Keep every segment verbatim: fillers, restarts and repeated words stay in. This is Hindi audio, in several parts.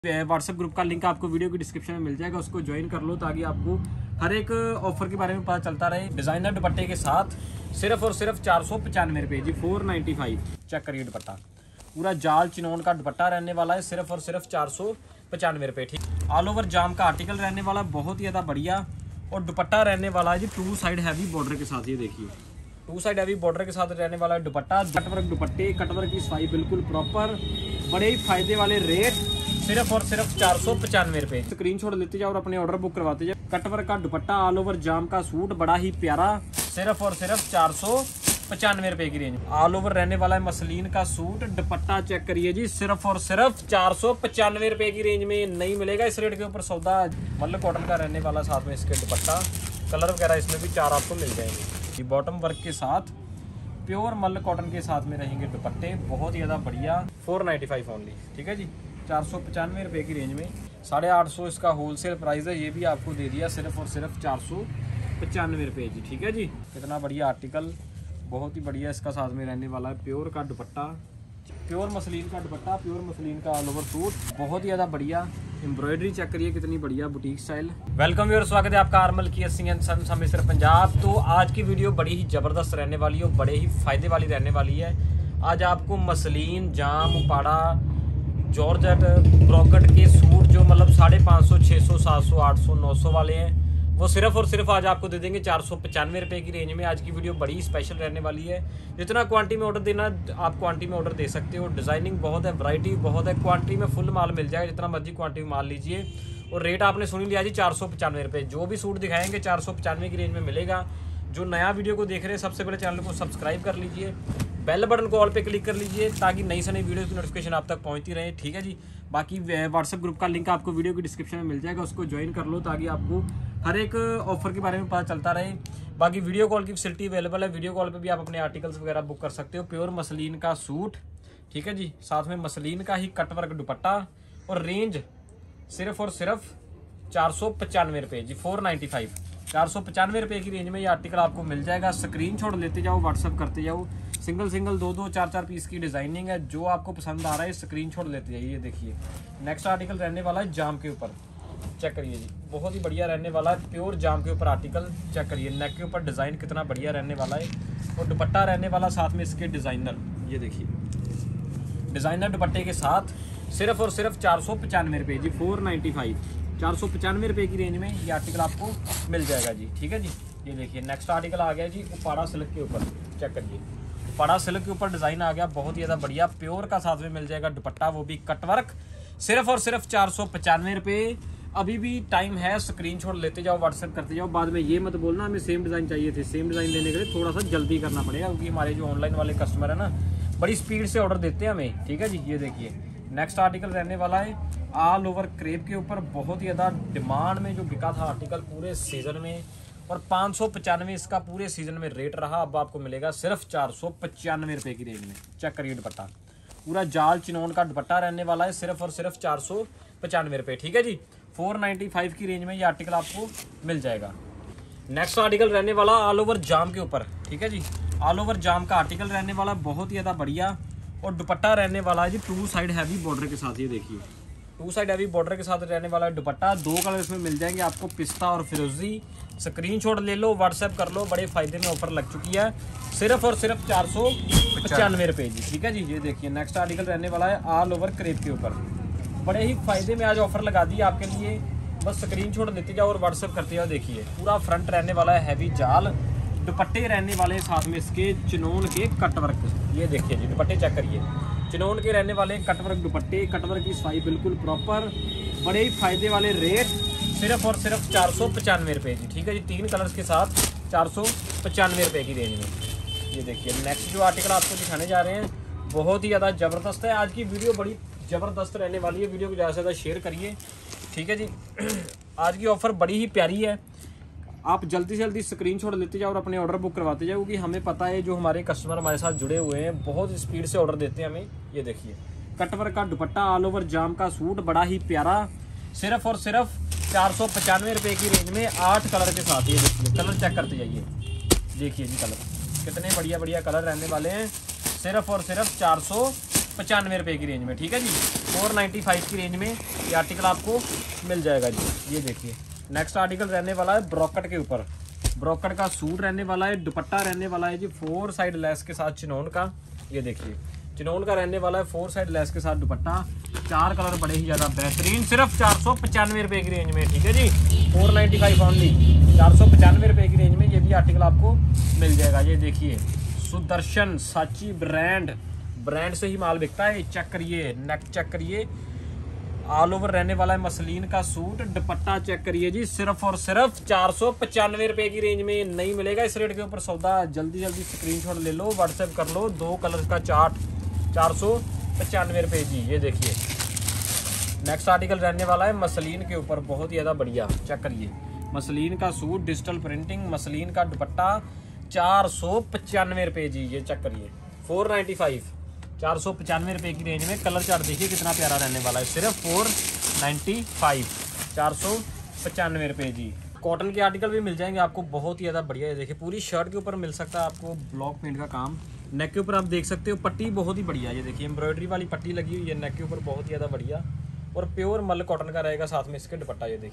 व्हाट्सएप ग्रुप का लिंक आपको वीडियो की डिस्क्रिप्शन में मिल जाएगा, उसको ज्वाइन कर लो ताकि आपको हर एक ऑफर के बारे में पता चलता रहे। डिजाइनर दुपट्टे के साथ सिर्फ और सिर्फ चार सौ पचानवे रुपये जी, फोर नाइन्टी फाइव। चेक करिए दुपट्टा, पूरा जाल चिनोन का दुपट्टा रहने वाला है, सिर्फ और सिर्फ चार सौ पचानवे रुपये। ठीक, ऑल ओवर जाम का आर्टिकल रहने वाला, बहुत ही ज़्यादा बढ़िया। और दुपट्टा रहने वाला है जी टू साइड हैवी बॉर्डर के साथ। ये देखिए टू साइड हैवी बॉर्डर के साथ रहने वाला है दुपट्टा। कटवर्क दुपट्टे, कटवर्क की सफाई बिल्कुल प्रॉपर, बड़े ही फायदे वाले रेट, सिर्फ और सिर्फ चार सौ पचानवे रुपये। स्क्रीनशॉट लेते जाओ और अपने ऑर्डर बुक करवाते जाओ। कटवर्क का दुपट्टा, ऑल ओवर जाम का सूट, बड़ा ही प्यारा, सिर्फ और सिर्फ चार सौ पचानवे रुपए की रेंज। ऑल ओवर रहने वाला है मसलिन का सूट, दुपट्टा चेक करिए जी, सिर्फ और सिर्फ चार सौ पचानवे रुपए की रेंज में नहीं मिलेगा इस रेट के ऊपर सौदा। मतलब कॉटन का रहने वाला, साथ में इसके दुपट्टा, कलर वगैरह इसमें भी चार आपको मिल जाएंगे। बॉटम वर्क के साथ प्योर मल कॉटन के साथ में रहेंगे दुपट्टे, बहुत ही ज़्यादा बढ़िया। फोर नाइन्टी फाइव ओनली, ठीक है जी, चार सौ पचानवे रुपये की रेंज में। साढ़े आठ सौ इसका होलसेल प्राइस है, ये भी आपको दे दिया सिर्फ और सिर्फ चार सौ पचानवे रुपये जी, ठीक है जी। कितना बढ़िया आर्टिकल, बहुत ही बढ़िया इसका साथ में रहने वाला है। प्योर का दुपट्टा, प्योर मसलिन का दुपट्टा, प्योर मसलिन का ऑल ओवर सूट, बहुत ही ज़्यादा बढ़िया। एम्ब्रॉयडरी चेक करिए कितनी बढ़िया, बुटीक स्टाइल। वेलकम व्यूअर, स्वागत है आपका आरमल की सिंह एंड सन्स अमृतसर पंजाब। तो आज की वीडियो बड़ी ही ज़बरदस्त रहने वाली है, बड़े ही फायदे वाली रहने वाली है। आज आपको मसलिन, जाम, उपाड़ा, जॉर्जेट, ब्रोकेट के सूट जो मतलब साढ़े पाँच सौ, छः सौ, सात सौ, आठ सौ, नौ सौ वाले हैं, वो सिर्फ और सिर्फ आज आपको दे देंगे चार सौ पचानवे रुपये की रेंज में। आज की वीडियो बड़ी स्पेशल रहने वाली है। जितना क्वांटिटी में ऑर्डर देना आप क्वांटिटी में ऑर्डर दे सकते हो। डिजाइनिंग बहुत है, वैरायटी बहुत है, क्वांटिटी में फुल माल मिल जाएगा, जितना मर्जी क्वांटिटी में माल लीजिए। और रेट आपने सुनी लिया जी, चार सौ पचानवे रुपये। जो भी सूट दिखाएंगे चार सौ पचानवे की रेंज में मिलेगा। जो नया वीडियो को देख रहे हैं, सबसे पहले चैनल को सब्सक्राइब कर लीजिए, बेल बटन को ऑल पे क्लिक कर लीजिए ताकि नई से नई वीडियो की नोटिफिकेशन आप तक पहुंचती रहे, ठीक है जी। बाकी व्हाट्सएप ग्रुप का लिंक आपको वीडियो की डिस्क्रिप्शन में मिल जाएगा, उसको ज्वाइन कर लो ताकि आपको हर एक ऑफर के बारे में पता चलता रहे। बाकी वीडियो कॉल की फैसिलिटी अवेलेबल है, वीडियो कॉल पे भी आप अपने आर्टिकल्स वगैरह बुक कर सकते हो। प्योर मसलिन का सूट, ठीक है जी, साथ में मसलिन का ही कटवर्क दुपट्टा, और रेंज सिर्फ और सिर्फ चार सौ पचानवे रुपये जी, फोर नाइन्टी फाइव। चार सौ पचानवे रुपये की रेंज में ये आर्टिकल आपको मिल जाएगा। स्क्रीनशॉट लेते जाओ, व्हाट्सअप करते जाओ। सिंगल सिंगल दो दो चार चार पीस की डिजाइनिंग है, जो आपको पसंद आ रहा है स्क्रीनशॉट लेते जाइए। देखिए नेक्स्ट आर्टिकल रहने वाला है जाम के ऊपर, चेक करिए जी, बहुत ही बढ़िया रहने वाला है। प्योर जाम के ऊपर आर्टिकल चेक करिए, नेक के ऊपर डिज़ाइन कितना बढ़िया रहने वाला है। और दुपट्टा रहने वाला साथ में इसके डिज़ाइनर, ये देखिए डिज़ाइनर दुपट्टे के साथ सिर्फ और सिर्फ चार सौ पचानवे रुपये जी, फोर नाइन्टी फाइव। चार सौ पचानवे रुपये की रेंज में ये आर्टिकल आपको मिल जाएगा जी, ठीक है जी। ये देखिए नेक्स्ट आर्टिकल आ गया जी उपाड़ा सिल्क के ऊपर, चेक करिए उपाड़ा सिल्क के ऊपर डिज़ाइन आ गया, बहुत ही ज़्यादा बढ़िया। प्योर का साथ में मिल जाएगा दुपट्टा, वो भी कटवर्क, सिर्फ और सिर्फ चार सौ पचानवे रुपये। अभी भी टाइम है, स्क्रीनशॉट लेते जाओ, व्हाट्सएप करते जाओ। बाद में ये मत बोलना हमें सेम डिज़ाइन चाहिए थे। सेम डिज़ाइन लेने के लिए थोड़ा सा जल्दी करना पड़ेगा, क्योंकि हमारे जो ऑनलाइन वाले कस्टमर है ना, बड़ी स्पीड से ऑर्डर देते हैं हमें, ठीक है जी। ये देखिए नेक्स्ट आर्टिकल रहने वाला है ऑल ओवर क्रेप के ऊपर, बहुत ही ज़्यादा डिमांड में जो बिका था आर्टिकल पूरे सीजन में, और पाँच सौ पचानवे इसका पूरे सीजन में रेट रहा। अब आपको मिलेगा सिर्फ चार सौ पचानवे रुपये की रेंज में। चेक करिए दुपट्टा, पूरा जाल चिनोन का दुपट्टा रहने वाला है, सिर्फ और सिर्फ चार सौ पचानवे रुपये, ठीक है जी। फोर नाइन्टी फाइव की रेंज में ये आर्टिकल आपको मिल जाएगा। नेक्स्ट आर्टिकल रहने वाला ऑल ओवर जाम के ऊपर, ठीक है जी, ऑल ओवर जाम का आर्टिकल रहने वाला, बहुत ही ज़्यादा बढ़िया। और दुपट्टा रहने वाला है जी टू साइड हैवी बॉर्डर के साथ। ये देखिए टू साइड हैवी बॉर्डर के साथ रहने वाला है दुपट्टा। दो कलर इसमें मिल जाएंगे आपको, पिस्ता और फिरोजी। स्क्रीनशॉट ले लो, व्हाट्सएप कर लो, बड़े फायदे में ऑफर लग चुकी है, सिर्फ और सिर्फ चार सौ पचानवे रुपये जी, ठीक है जी। ये देखिए नेक्स्ट आर्टिकल रहने वाला है ऑल ओवर क्रेप के ऊपर, बड़े ही फायदे में आज ऑफर लगा दी आपके लिए। बस स्क्रीनशॉट लेते जाओ और व्हाट्सएप करते जाओ। देखिए पूरा फ्रंट रहने वाला है हैवी जाल, दुपट्टे रहने वाले साथ में इसके चिनोन के कटवर्क। ये देखिए जी दुपट्टे चेक करिए, चिनोन के रहने वाले कटवर्क दुपट्टे, कटवर्क की सफाई बिल्कुल प्रॉपर, बड़े ही फायदे वाले रेट, सिर्फ और सिर्फ चार सौ पचानवे रुपये जी, ठीक है जी। तीन कलर्स के साथ चार सौ पचानवे रुपये की रेंज में। ये देखिए नेक्स्ट जो आर्टिकल आपको दिखाने जा रहे हैं, बहुत ही ज़्यादा ज़बरदस्त है। आज की वीडियो बड़ी ज़बरदस्त रहने वाली है, वीडियो को ज़्यादा से ज़्यादा शेयर करिए, ठीक है जी। आज की ऑफ़र बड़ी ही प्यारी है, आप जल्दी से जल्दी स्क्रीनशॉट लेते जाओ और अपने ऑर्डर बुक करवाते जाओ, क्योंकि हमें पता है जो हमारे कस्टमर हमारे साथ जुड़े हुए हैं बहुत स्पीड से ऑर्डर देते हैं हमें। ये देखिए कटवर्क का दुपट्टा, ऑल ओवर जाम का सूट, बड़ा ही प्यारा, सिर्फ और सिर्फ चार सौ पचानवे रुपये की रेंज में, आठ कलर के साथ। ये देखिए कलर चेक करते जाइए, देखिए जी कलर कितने बढ़िया बढ़िया कलर रहने वाले हैं, सिर्फ और सिर्फ चार सौ पचानवे रुपए की रेंज में, ठीक है जी। फोर नाइन्टी फाइव की रेंज में ये आर्टिकल आपको मिल जाएगा जी। ये देखिए नेक्स्ट आर्टिकल रहने वाला है ब्रोकट के ऊपर, ब्रोकट का सूट रहने वाला है, दुपट्टा रहने वाला है जी फोर साइड लेस के साथ चिनोन का। ये देखिए चिनोन का रहने वाला है, फोर साइड लेस के साथ दुपट्टा, चार कलर बड़े ही ज़्यादा बेहतरीन, सिर्फ चार सौ पचानवे रुपये की रेंज में, ठीक है जी। फोर नाइन्टी फाइव ऑनली, चार सौ पचानवे रुपये की रेंज में ये भी आर्टिकल आपको मिल जाएगा। ये देखिए सुदर्शन साची ब्रांड, ब्रांड से ही माल बिकता है। चेक करिए, नेक चेक करिए, ऑल ओवर रहने वाला है मसलिन का सूट, दुपट्टा चेक करिए जी, सिर्फ और सिर्फ चार सौ पचानवे रुपये की रेंज में नहीं मिलेगा इस रेट के ऊपर सौदा। जल्दी जल्दी स्क्रीनशॉट ले लो, व्हाट्सएप कर लो, दो कलर का चार्ट, चार सौ पचानवे रुपये जी। ये देखिए नेक्स्ट आर्टिकल रहने वाला है मसलिन के ऊपर, बहुत ही ज़्यादा बढ़िया। चेक करिए मसलिन का सूट, डिजिटल प्रिंटिंग, मसलिन का दुपट्टा, चार सौ पचानवे रुपये जी। ये चेक करिए फोर नाइन्टी फाइव, चार सौ पचानवे रुपये की रेंज में। कलर चार्ट देखिए कितना प्यारा रहने वाला है, सिर्फ फोर नाइन्टी फाइव, चार सौ पचानवे रुपये जी। कॉटन के आर्टिकल भी मिल जाएंगे आपको, बहुत ही ज़्यादा बढ़िया। है देखिए पूरी शर्ट के ऊपर मिल सकता है आपको ब्लॉक प्रिंट का काम। नेक के ऊपर आप देख सकते हो पट्टी बहुत ही बढ़िया, ये देखिए एम्ब्रॉयडरी वाली पट्टी लगी हुई है नेक के ऊपर, बहुत ही ज़्यादा बढ़िया। और प्योर मल कॉटन का रहेगा साथ में इसके दुपट्टा। ये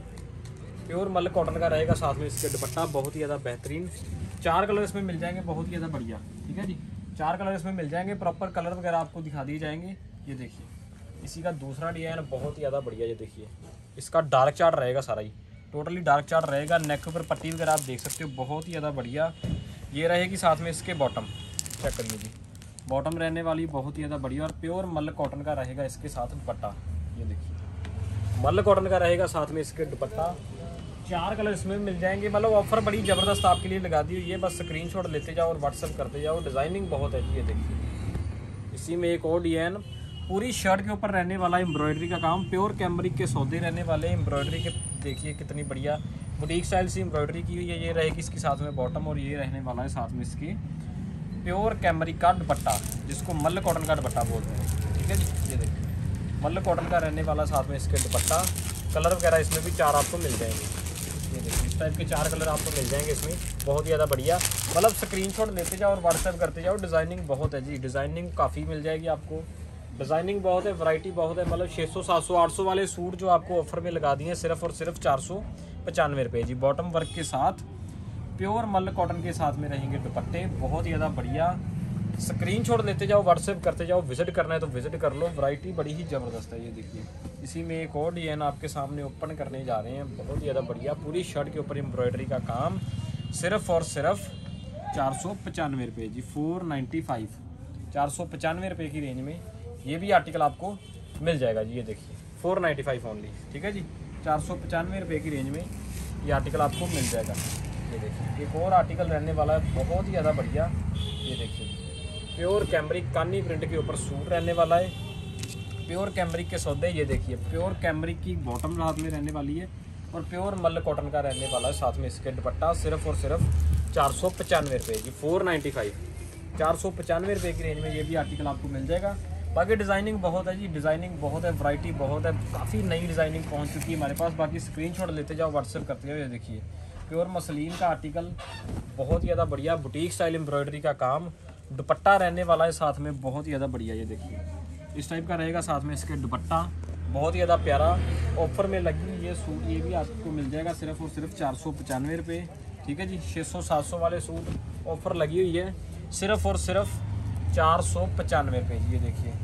देखिए प्योर मल कॉटन का रहेगा साथ में इसके दुपट्टा, बहुत ही ज़्यादा बेहतरीन। चार कलर इसमें मिल जाएंगे, बहुत ही ज़्यादा बढ़िया, ठीक है जी। चार कलर इसमें मिल जाएंगे, प्रॉपर कलर वगैरह आपको दिखा दिए जाएंगे। ये देखिए इसी का दूसरा डिजाइन बहुत ही ज़्यादा बढ़िया। ये देखिए इसका डार्क चार्ट रहेगा सारा ही, टोटली डार्क चार्ट रहेगा। नेक के ऊपर पट्टी वगैरह आप देख सकते हो, बहुत ही ज़्यादा बढ़िया। ये रहेगी साथ में इसके बॉटम, चेक करिए जी, बॉटम रहने वाली बहुत ही ज़्यादा बढ़िया। और प्योर मल कॉटन का रहेगा इसके साथ दुपट्टा। ये देखिए मल कॉटन का रहेगा साथ में इसके दुपट्टा, चार कलर इसमें मिल जाएंगे। मतलब ऑफर बड़ी ज़बरदस्त आपके लिए लगा दी हुई है, बस स्क्रीनशॉट लेते जाओ और व्हाट्सअप करते जाओ। डिज़ाइनिंग बहुत है जी। ये देखिए इसी में एक और डिजाइन पूरी शर्ट के ऊपर रहने वाला एम्ब्रॉयडरी का काम, प्योर कैमरिक के सौदे रहने वाले एम्ब्रॉयडरी के। देखिए कितनी बढ़िया बुटीक स्टाइल से एम्ब्रॉयडरी की हुई है। ये रहेगी इसके साथ में बॉटम, और ये रहने वाला है साथ में इसके प्योर कैमरिक का दुपट्टा, जिसको मल कॉटन का दुपट्टा बोलते हैं, ठीक है जी। ये देखिए मल कॉटन का रहने वाला साथ में इसके दुपट्टा, कलर वगैरह इसमें भी चार आपको मिल जाएंगे। ये देखिए इस टाइप के चार कलर आपको मिल जाएंगे इसमें, बहुत ही ज़्यादा बढ़िया। मतलब स्क्रीनशॉट लेते जाओ और व्हाट्सएप करते जाओ। डिज़ाइनिंग बहुत है जी, डिज़ाइनिंग काफ़ी मिल जाएगी आपको, डिज़ाइनिंग बहुत है, वैरायटी बहुत है। मतलब छः सौ सात सौ आठ सौ वाले सूट जो आपको ऑफर में लगा दिए सिर्फ और सिर्फ चार सौ पचानवे रुपये जी। बॉटम वर्क के साथ प्योर मल कॉटन के साथ में रहेंगे दुपट्टे, बहुत ही ज़्यादा बढ़िया। स्क्रीनशॉट लेते जाओ, व्हाट्सएप करते जाओ। विजिट करना है तो विजिट कर लो, वैरायटी बड़ी ही ज़बरदस्त है। ये देखिए इसी में एक और डिजाइन आपके सामने ओपन करने जा रहे हैं, बहुत ही ज़्यादा बढ़िया। पूरी शर्ट के ऊपर एम्ब्रॉयडरी का काम, सिर्फ और सिर्फ चार सौ पचानवे रुपये जी। फोर नाइन्टी फाइव, चार सौ पचानवे रुपये की रेंज में ये भी आर्टिकल आपको मिल जाएगा जी। ये देखिए फोर नाइन्टी फाइव ओनली, ठीक है जी। चार सौ पचानवे रुपये की रेंज में ये आर्टिकल आपको मिल जाएगा। ये देखिए एक और आर्टिकल रहने वाला है, बहुत ही ज़्यादा बढ़िया। ये देखिए प्योर कैमरिक कानी प्रिंट के ऊपर सूट रहने वाला है, प्योर कैमरिक के सौदे। ये देखिए प्योर कैमरिक की बॉटम रात में रहने वाली है, और प्योर मल कॉटन का रहने वाला है साथ में इसके दुपट्टा, सिर्फ और सिर्फ चार सौ पचानवे रुपये जी। फोर नाइन्टी फाइव, चार सौ पचानवे रुपये की रेंज में ये भी आर्टिकल आपको मिल जाएगा। बाकी डिज़ाइनिंग बहुत है जी, डिज़ाइनिंग बहुत है, वैरायटी बहुत है, काफ़ी नई डिज़ाइनिंग पहुंच चुकी है हमारे पास। बाकी स्क्रीनशॉट लेते जाओ, व्हाट्सएप करते जाओ। ये देखिए प्योर मसलिन का आर्टिकल, बहुत ही ज़्यादा बढ़िया, बुटीक स्टाइल एम्ब्रॉयडरी का काम, दुपट्टा रहने वाला है साथ में, बहुत ही ज़्यादा बढ़िया। ये देखिए इस टाइप का रहेगा साथ में इसके दुपट्टा, बहुत ही ज़्यादा प्यारा। ऑफर में लगी ये सूट, ये भी आपको मिल जाएगा सिर्फ और सिर्फ चार सौ पचानवे रुपये, ठीक है जी। छः सौ सात सौ वाले सूट ऑफर लगी हुई है, सिर्फ और सिर्फ चार सौ पचानवे रुपये। ये देखिए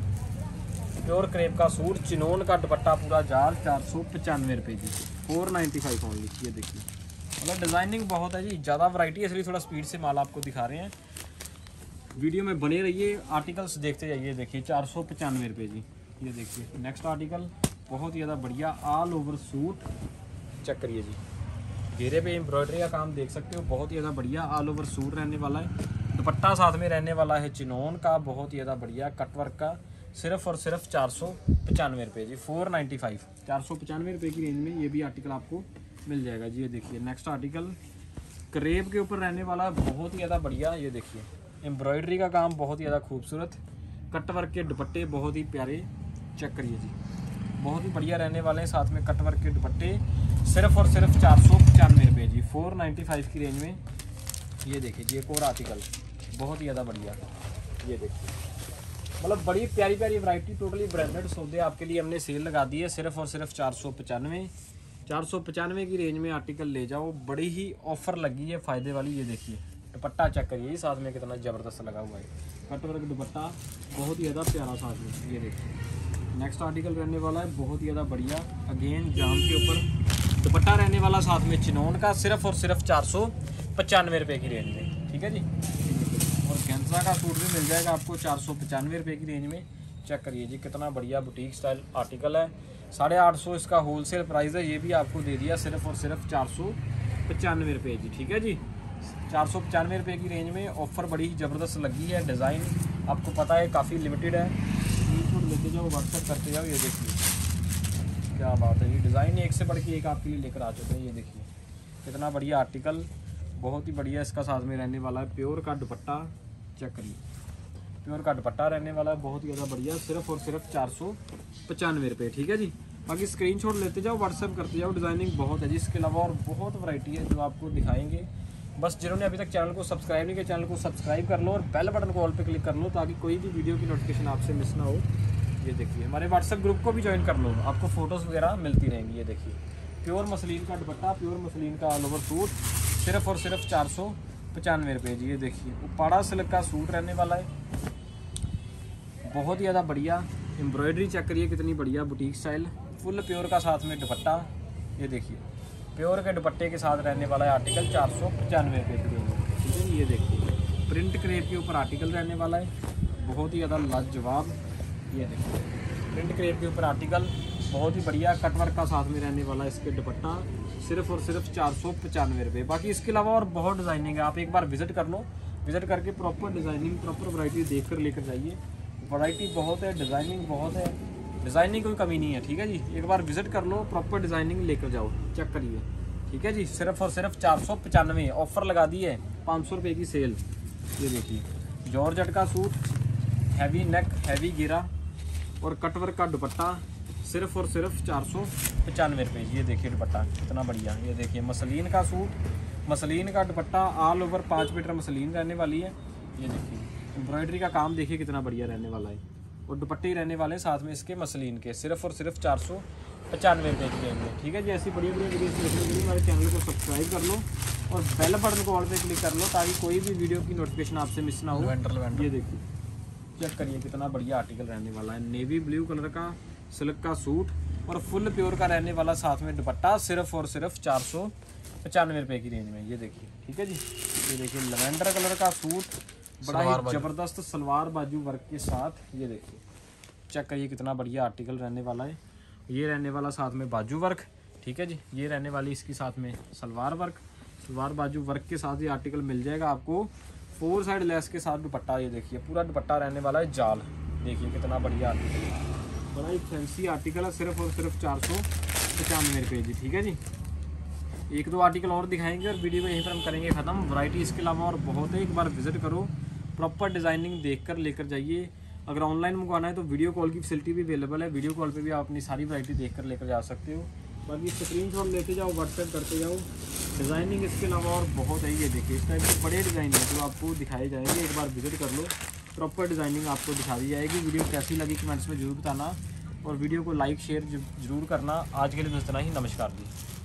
प्योर क्रेप का सूट, चिनोन का दुपट्टा पूरा जाल, चार सौ पचानवे रुपये जी। Four ninety five only. ये देखिए मतलब डिज़ाइनिंग बहुत है जी, ज़्यादा वैरायटी है, इसलिए थोड़ा स्पीड से माल आपको दिखा रहे हैं। वीडियो में बने रहिए, आर्टिकल्स देखते जाइए। देखिए चार सौ पचानवे रुपये जी। ये देखिए नेक्स्ट आर्टिकल बहुत ही ज़्यादा बढ़िया, ऑल ओवर सूट, चेक करिए जी। घेरे पे एम्ब्रॉयडरी का काम देख सकते हो, बहुत ही ज़्यादा बढ़िया, ऑल ओवर सूट रहने वाला है। दुपट्टा साथ में रहने वाला है चिनोन का, बहुत ही ज़्यादा बढ़िया कटवर्क का, सिर्फ और सिर्फ चार सौ पचानवे रुपये जी। फोर नाइन्टी फाइव, चार सौ पचानवे रुपये की रेंज में ये भी आर्टिकल आपको मिल जाएगा जी। ये देखिए नेक्स्ट आर्टिकल क्रेप के ऊपर रहने वाला, बहुत ही ज़्यादा बढ़िया। ये देखिए एम्ब्रॉयडरी का काम बहुत ही ज़्यादा खूबसूरत, कटवर्क के दुपट्टे बहुत ही प्यारे, चेक करिए जी, बहुत ही बढ़िया रहने वाले हैं। साथ में कटवर्क के दुपट्टे, सिर्फ और सिर्फ चार सौ पचानवे रुपये जी। फोर नाइन्टी फाइव की रेंज में ये देखिए जी एक और आर्टिकल बहुत ही ज़्यादा बढ़िया। ये देखिए मतलब बड़ी प्यारी प्यारी वैरायटी, टोटली ब्रांडेड सौदे आपके लिए हमने सेल लगा दी है सिर्फ और सिर्फ चार सौ पचानवे चार सौ पचानवे की रेंज में आर्टिकल ले जाओ। बड़ी ही ऑफर लगी है फ़ायदे वाली। ये देखिए दुपट्टा चेक करिए साथ में कितना ज़बरदस्त लगा हुआ है, कट वर्क दुपट्टा बहुत ही ज़्यादा प्यारा साथ में। ये देखिए नेक्स्ट आर्टिकल रहने वाला है बहुत ही ज़्यादा बढ़िया, अगेन जाम के ऊपर दुपट्टा रहने वाला साथ में चिनोन का, सिर्फ और सिर्फ चार सौ पचानवे रुपये की रेंज में। ठीक है जी, और गेंजा का सूट भी मिल जाएगा आपको चार सौ पचानवे रुपये की रेंज में। चेक करिए जी कितना बढ़िया बुटीक स्टाइल आर्टिकल है, साढ़े आठ सौ इसका होलसेल प्राइस है। ये भी आपको दे दिया सिर्फ और सिर्फ चार सौ पचानवे रुपये जी। ठीक है जी, चार सौ पचानवे रुपये की रेंज में ऑफ़र बड़ी ही ज़बरदस्त लगी है। डिज़ाइन आपको पता है काफ़ी लिमिटेड है, स्क्रीनशॉट लेते जाओ, व्हाट्सएप करते जाओ। ये देखिए क्या बात है, ये डिज़ाइन एक से बढ़ के एक आपके लिए लेकर आ चुके हैं। ये देखिए कितना बढ़िया आर्टिकल, बहुत ही बढ़िया इसका साथ में रहने वाला है। प्योर का दुपट्टा चेक करिए, प्योर का दुपट्टा रहने वाला है बहुत ही ज़्यादा बढ़िया, सिर्फ और सिर्फ चार सौ पचानवे रुपये। ठीक है जी, बाकी स्क्रीनशॉट लेते जाओ, व्हाट्सएप करते जाओ। डिज़ाइनिंग बहुत है जी, इसके अलावा और बहुत वैरायटी है जो आपको दिखाएंगे। बस जिन्होंने अभी तक चैनल को सब्सक्राइब नहीं किया, चैनल को सब्सक्राइब कर लो और बेल बटन को ऑल पे क्लिक कर लो ताकि कोई भी वीडियो की नोटिफिकेशन आपसे मिस ना हो। ये देखिए हमारे व्हाट्सएप ग्रुप को भी ज्वाइन कर लो, आपको फोटोज़ वगैरह मिलती रहेंगी। ये देखिए प्योर मसलिन का दुपट्टा, प्योर मसलिन का ऑल ओवर सूट, सिर्फ और सिर्फ चार सौ पचानवे रुपये जी। ये देखिए उपाड़ा सिल्क का सूट रहने वाला है, बहुत ही ज़्यादा बढ़िया एम्ब्रॉयडरी चेक करिए कितनी बढ़िया बुटीक स्टाइल, फुल प्योर का साथ में दुपट्टा। ये देखिए प्योर के दुपट्टे के साथ रहने वाला है आर्टिकल चार सौ पचानवे रुपये की रेंज में। ठीक है, ये देखिए प्रिंट क्रेप के ऊपर आर्टिकल रहने वाला है, बहुत ही ज़्यादा लाजवाब। ये देखिए प्रिंट क्रेप के ऊपर आर्टिकल बहुत ही बढ़िया, कटवर्क का साथ में रहने वाला है इसके दुपट्टा, सिर्फ और सिर्फ चार सौ पचानवे रुपये। बाकी इसके अलावा और बहुत डिज़ाइनिंग है, आप एक बार विजिट कर लो, विजिट करके प्रॉपर डिज़ाइनिंग प्रॉपर वैरायटी देख कर लेकर जाइए। वैरायटी बहुत है, डिज़ाइनिंग बहुत है, डिज़ाइनिंग कोई कमी नहीं है। ठीक है जी, एक बार विजिट कर लो, प्रॉपर डिज़ाइनिंग लेकर जाओ, चेक करिए। ठीक है जी, सिर्फ और सिर्फ चार सौ पचानवे ऑफर लगा दी है, पाँच सौ रुपये की सेल। ये देखिए जॉर्जेट का सूट, हैवी नेक, हैवी घेरा और कटवर्क का दुपट्टा, सिर्फ और सिर्फ चार सौ पचानवे रुपये। ये देखिए दुपट्टा कितना बढ़िया। ये देखिए मसलिन का सूट, मसलिन का दुपट्टा, ऑल ओवर पाँच मीटर मसलिन रहने वाली है। ये देखिए एम्ब्रॉयडरी का काम देखिए कितना बढ़िया रहने वाला है, और दुपट्टे ही रहने वाले साथ में इसके मसलिन के, सिर्फ और सिर्फ चार सौ पचानवे रुपये की रेंज में। ठीक है जी, ऐसी बढ़िया बढ़िया वीडियो देखने के लिए हमारे चैनल को सब्सक्राइब कर लो और बेल बटन को ऑल पे क्लिक कर लो ताकि कोई भी वीडियो की नोटिफिकेशन आपसे मिस ना हो। ये देखिए चेक करिए कितना बढ़िया आर्टिकल रहने वाला है, नेवी ब्लू कलर का सिल्क का सूट और फुल प्योर का रहने वाला साथ में दुपट्टा, सिर्फ और सिर्फ चार सौ पचानवे रुपये की रेंज में। ये देखिए ठीक है जी, ये देखिए लवेंडर कलर का सूट, बड़ा ही जबरदस्त सलवार बाजू वर्क के साथ। ये देखिए चेक करिए कितना बढ़िया आर्टिकल रहने वाला है। ये रहने वाला साथ में बाजू वर्क। ठीक है जी, ये रहने वाली इसकी साथ में सलवार वर्क, सलवार बाजू वर्क के साथ ये आर्टिकल मिल जाएगा आपको, फोर साइड लेस के साथ दुपट्टा। ये देखिए पूरा दुपट्टा रहने वाला है जाल, देखिए कितना बढ़िया आर्टिकल, बड़ा ही फैंसी आर्टिकल है, सिर्फ और सिर्फ चार सौ पचानवे रुपये जी। ठीक है जी, एक दो आर्टिकल और दिखाएंगे और वीडियो को यहीं पर हम करेंगे ख़त्म। वैरायटी इसके अलावा और बहुत है, एक बार विजिट करो, प्रॉपर डिज़ाइनिंग देखकर लेकर जाइए। अगर ऑनलाइन मंगवाना है तो वीडियो कॉल की फैसिलिटी भी अवेलेबल है, वीडियो कॉल पे भी आप अपनी सारी वैरायटी देखकर लेकर जा सकते हो। बाकी स्क्रीनशॉट लेते जाओ, व्हाट्सएप करते जाओ। डिज़ाइनिंग इसके अलावा और बहुत है। ये देखिए इस टाइप के बड़े डिज़ाइन है जो आपको दिखाए जाएंगे, एक बार विजिट कर लो, प्रॉपर डिज़ाइनिंग आपको दिखा दी जाएगी। वीडियो कैसी लगी कमेंट्स में जरूर बताना और वीडियो को लाइक शेयर जरूर करना। आज के लिए बस इतना ही, नमस्कार जी।